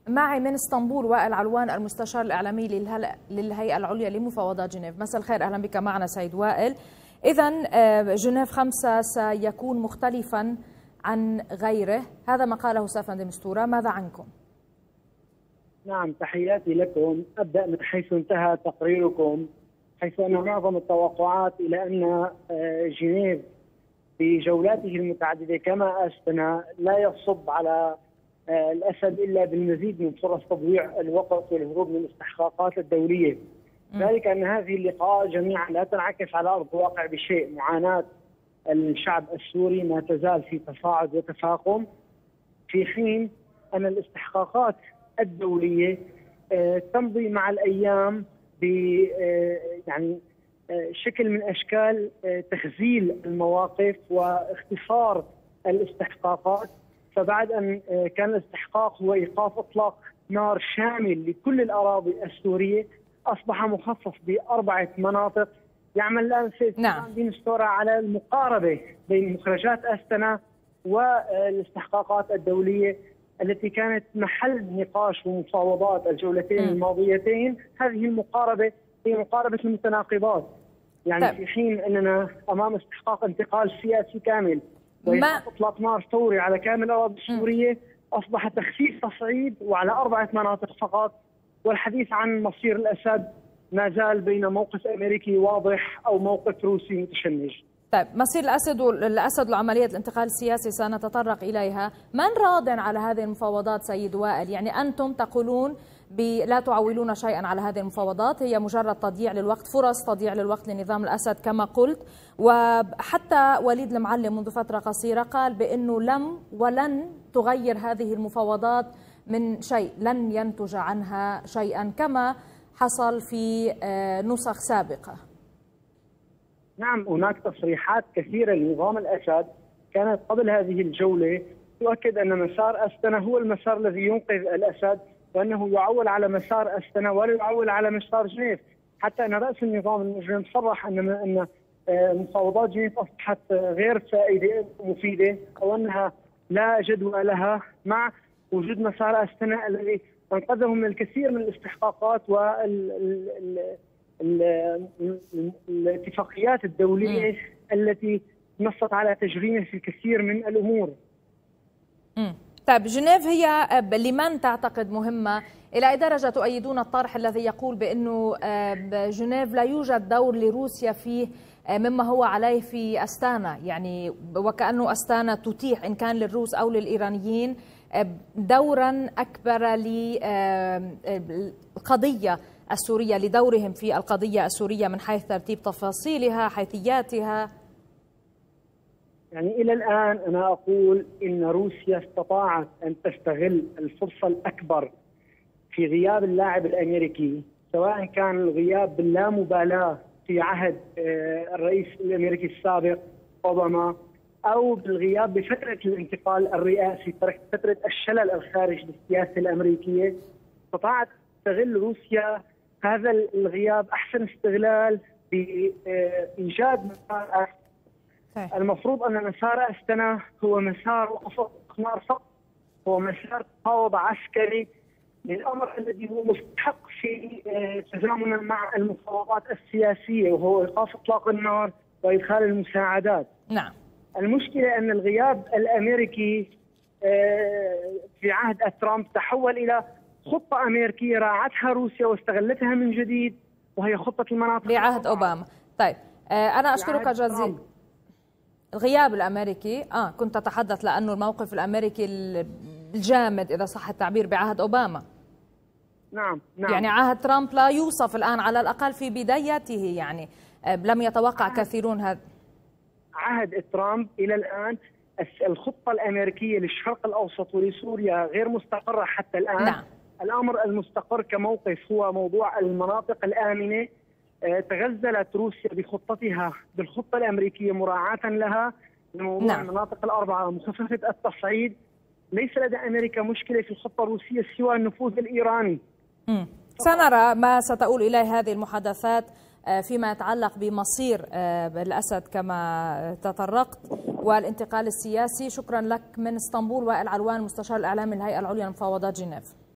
معي من اسطنبول وائل علوان المستشار الإعلامي للهيئة العليا لمفاوضات جنيف. مساء الخير، أهلا بك معنا سيد وائل. إذن جنيف 5 سيكون مختلفا عن غيره، هذا ما قاله ستيفان دي مستورة، ماذا عنكم؟ نعم، تحياتي لكم. أبدأ من حيث انتهى تقريركم، حيث أن معظم التوقعات إلى أن جنيف بجولاته المتعددة كما أستنا لا يصب على الأسد إلا بالمزيد من فرص تضييع الوقت والهروب من الاستحقاقات الدولية. ذلك أن هذه اللقاءات جميعا لا تنعكس على أرض الواقع بشيء. معاناة الشعب السوري ما تزال في تصاعد وتفاقم، في حين أن الاستحقاقات الدولية تمضي مع الأيام ب يعني شكل من أشكال تخزيل المواقف واختصار الاستحقاقات. فبعد أن كان الاستحقاق هو إيقاف إطلاق نار شامل لكل الأراضي السورية، أصبح مخصص ب4 مناطق. يعمل الآن ستيفان دي مستورة على المقاربة بين مخرجات أستنا والاستحقاقات الدولية التي كانت محل نقاش ومفاوضات الجولتين الماضيتين. هذه المقاربة هي مقاربة المتناقضات، يعني في حين أننا أمام استحقاق انتقال سياسي كامل وإطلاق نار فوري على كامل الأراضي السورية، أصبح تخفيف تصعيد وعلى 4 مناطق فقط، والحديث عن مصير الأسد ما زال بين موقف أمريكي واضح أو موقف روسي متشنج. طيب، مصير الأسد وعملية الانتقال السياسي سنتطرق إليها. من راض على هذه المفاوضات سيد وائل؟ يعني أنتم تقولون لا تعولون شيئا على هذه المفاوضات، هي مجرد تضييع للوقت، فرص تضييع للوقت لنظام الأسد كما قلت. وحتى وليد المعلم منذ فترة قصيرة قال بأنه لم ولن تغير هذه المفاوضات من شيء، لن ينتج عنها شيئا كما حصل في نسخ سابقة. نعم، هناك تصريحات كثيرة لنظام الأسد كانت قبل هذه الجولة تؤكد أن مسار أستنا هو المسار الذي ينقذ الأسد، وأنه يعول على مسار أستنا ولا يعول على مسار جنيف. حتى أن رأس النظام المجرم صرح أن مفاوضات جنيف أصبحت غير مفيدة، أو أنها لا جدوى لها مع وجود مسار أستنا الذي أنقذهم من الكثير من الاستحقاقات الاتفاقيات الدولية التي نصت على تجريمه في الكثير من الأمور. طيب، جنيف هي لمن تعتقد مهمة؟ إلى أي درجة تؤيدون الطرح الذي يقول بأنه جنيف لا يوجد دور لروسيا فيه مما هو عليه في أستانا، يعني وكأنه أستانا تتيح إن كان للروس أو للإيرانيين دورا أكبر للقضية السورية، لدورهم في القضية السورية من حيث ترتيب تفاصيلها، حيثياتها؟ يعني إلى الآن أنا أقول إن روسيا استطاعت أن تستغل الفرصة الأكبر في غياب اللاعب الأمريكي، سواء كان الغياب باللامبالاة في عهد الرئيس الأمريكي السابق أوباما، أو بالغياب بفترة الانتقال الرئاسي، فترة الشلل الخارجي للسياسة الأمريكية. استطاعت تستغل روسيا هذا الغياب أحسن استغلال بإيجاد مسار. المفروض أن مسار أستنا هو مسار وقف نار فقط، هو مسار تفاوض عسكري للأمر الذي هو مستحق في تزامنا مع المفاوضات السياسية، وهو إيقاف إطلاق النار وإدخال المساعدات. نعم. المشكلة أن الغياب الأمريكي في عهد ترامب تحول إلى خطة أمريكية راعتها روسيا واستغلتها من جديد، وهي خطة المناطق بعهد أوباما. طيب، أنا أشكرك جزيلا. الغياب الأمريكي كنت أتحدث لأنه الموقف الأمريكي الجامد إذا صح التعبير بعهد أوباما. نعم. يعني عهد ترامب لا يوصف الآن، على الأقل في بدايته، يعني لم يتوقع كثيرون هذا. عهد ترامب إلى الآن الخطة الأمريكية للشرق الأوسط ولسوريا غير مستقرة حتى الآن. نعم. الأمر المستقر كموقف هو موضوع المناطق الآمنة. تغزلت روسيا بخطتها بالخطة الأمريكية مراعاة لها لموضوع نعم. المناطق ال4 مخففة التصعيد. ليس لدى أمريكا مشكلة في الخطة الروسية سوى النفوذ الإيراني. سنرى ما ستؤول إليه هذه المحادثات فيما يتعلق بمصير الأسد كما تطرقت والانتقال السياسي. شكرا لك من اسطنبول وائل علوان، مستشار الإعلام الهيئة العليا لمفاوضات جنيف.